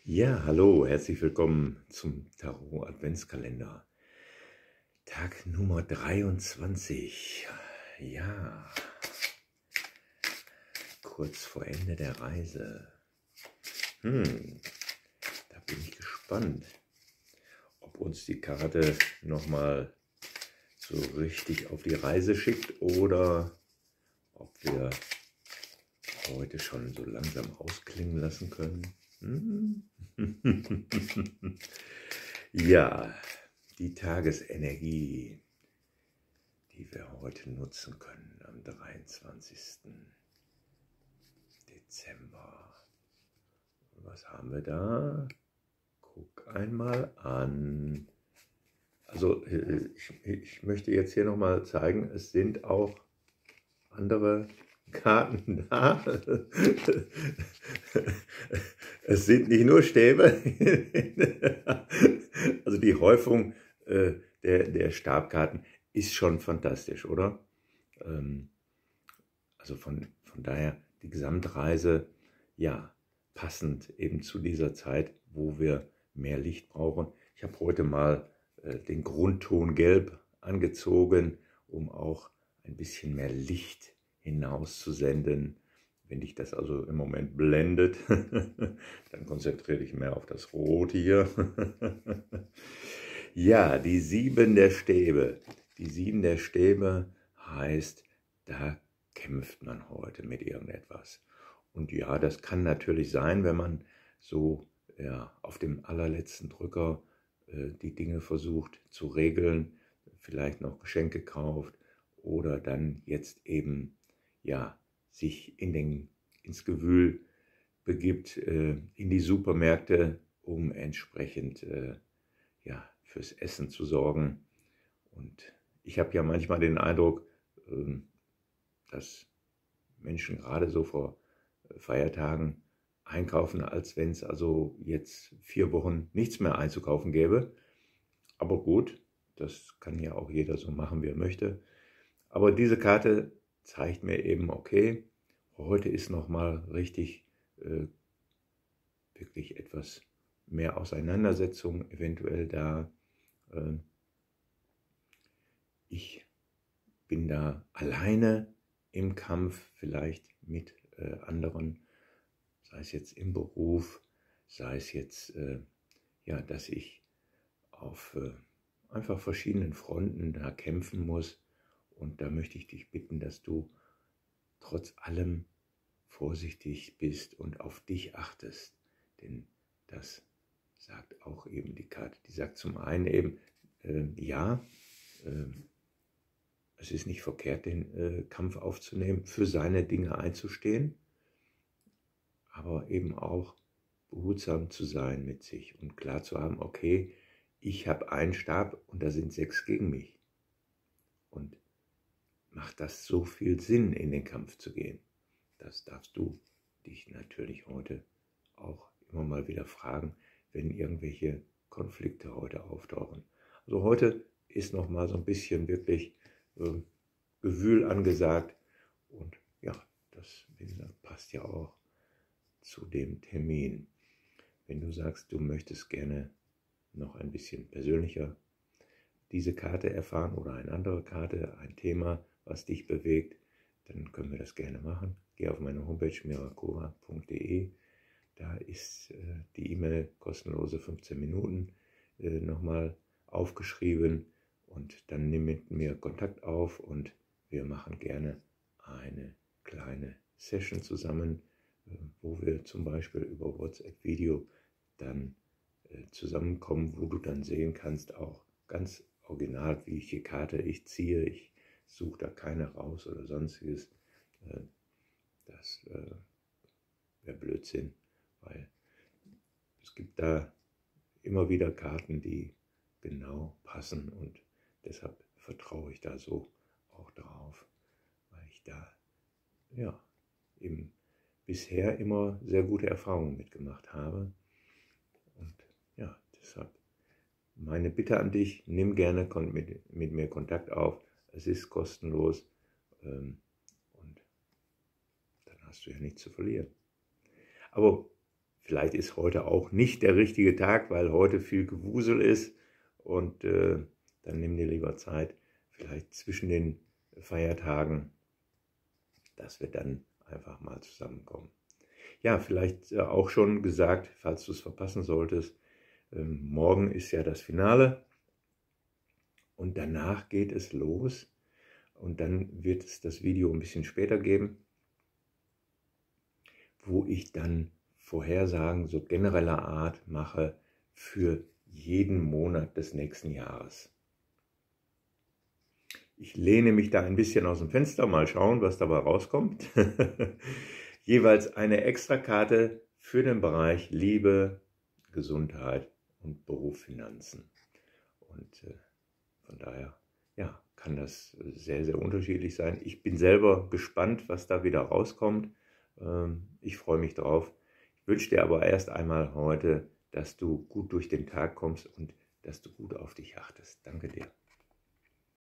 Ja, hallo, herzlich willkommen zum Tarot Adventskalender. Tag Nummer 23. Ja, kurz vor Ende der Reise. Da bin ich gespannt, ob uns die Karte nochmal so richtig auf die Reise schickt oder ob wir heute schon so langsam ausklingen lassen können. Ja, die Tagesenergie, die wir heute nutzen können am 23. Dezember. Was haben wir da? Guck einmal an. Also ich möchte jetzt hier nochmal zeigen, es sind auch andere Karten da. Es sind nicht nur Stäbe. Also die Häufung der Stabkarten ist schon fantastisch, oder? Also von daher die Gesamtreise, ja, passend eben zu dieser Zeit, wo wir mehr Licht brauchen. Ich habe heute mal den Grundton Gelb angezogen, um auch ein bisschen mehr Licht hinauszusenden. Wenn dich das also im Moment blendet, dann konzentriere dich mehr auf das Rot hier. Ja, die 7 der Stäbe. Die 7 der Stäbe heißt, da kämpft man heute mit irgendetwas. Und ja, das kann natürlich sein, wenn man so auf dem allerletzten Drücker die Dinge versucht zu regeln, vielleicht noch Geschenke kauft oder dann jetzt eben sich ins Gewühl begibt, in die Supermärkte, um entsprechend fürs Essen zu sorgen. Und ich habe ja manchmal den Eindruck, dass Menschen gerade so vor Feiertagen einkaufen, als wenn es also jetzt 4 Wochen nichts mehr einzukaufen gäbe. Aber gut, das kann ja auch jeder so machen, wie er möchte. Aber diese Karte zeigt mir eben, okay, heute ist nochmal richtig wirklich etwas mehr Auseinandersetzung eventuell da. Ich bin da alleine im Kampf, vielleicht mit anderen, sei es jetzt im Beruf, sei es jetzt, dass ich auf einfach verschiedenen Fronten da kämpfen muss. Und da möchte ich dich bitten, dass du trotz allem vorsichtig bist und auf dich achtest. Denn das sagt auch eben die Karte. Die sagt zum einen eben, es ist nicht verkehrt, den Kampf aufzunehmen, für seine Dinge einzustehen, aber eben auch behutsam zu sein mit sich und klar zu haben, okay, ich habe einen Stab und da sind 6 gegen mich. Und macht das so viel Sinn, in den Kampf zu gehen? Das darfst du dich natürlich heute auch immer mal wieder fragen, wenn irgendwelche Konflikte heute auftauchen. Also heute ist noch mal so ein bisschen wirklich Gewühl angesagt und ja, das wie gesagt, passt ja auch zu dem Termin. Wenn du sagst, du möchtest gerne noch ein bisschen persönlicher diese Karte erfahren oder eine andere Karte, ein Thema, was dich bewegt, dann können wir das gerne machen. Geh auf meine Homepage mirakura.de. Da ist die E-Mail kostenlose 15 Minuten nochmal aufgeschrieben und dann nimm mit mir Kontakt auf und wir machen gerne eine kleine Session zusammen, wo wir zum Beispiel über WhatsApp-Video dann zusammenkommen, wo du dann sehen kannst, auch ganz original, welche Karte ich ziehe. Ich suche da keine raus oder sonstiges. Das wäre Blödsinn, weil es gibt da immer wieder Karten, die genau passen und deshalb vertraue ich da so auch drauf, weil ich da eben bisher immer sehr gute Erfahrungen mitgemacht habe. Und ja, deshalb meine Bitte an dich, nimm gerne mit mir Kontakt auf. Es ist kostenlos und dann hast du ja nichts zu verlieren. Aber Vielleicht ist heute auch nicht der richtige Tag, weil heute viel Gewusel ist und dann nimm dir lieber Zeit, vielleicht zwischen den Feiertagen, dass wir dann einfach mal zusammenkommen. Ja, vielleicht auch schon gesagt, falls du es verpassen solltest, morgen ist ja das Finale und danach geht es los und dann wird es das Video ein bisschen später geben, wo ich dann Vorhersagen so genereller Art mache für jeden Monat des nächsten Jahres. Ich lehne mich da ein bisschen aus dem Fenster, mal schauen, was dabei rauskommt. Jeweils eine Extrakarte für den Bereich Liebe, Gesundheit und Beruf, Finanzen. Und von daher, ja, kann das sehr, sehr unterschiedlich sein. Ich bin selber gespannt, was da wieder rauskommt. Ich freue mich drauf. Ich wünsche dir aber erst einmal heute, dass du gut durch den Tag kommst und dass du gut auf dich achtest. Danke dir.